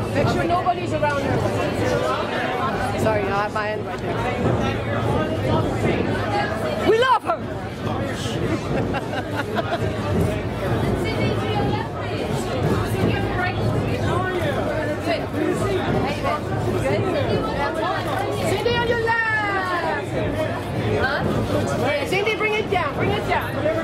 Make sure nobody's around her. Sorry, I have my hand right there. We love her! Cyndi on your left! Huh? Cyndi, bring it down, bring it down.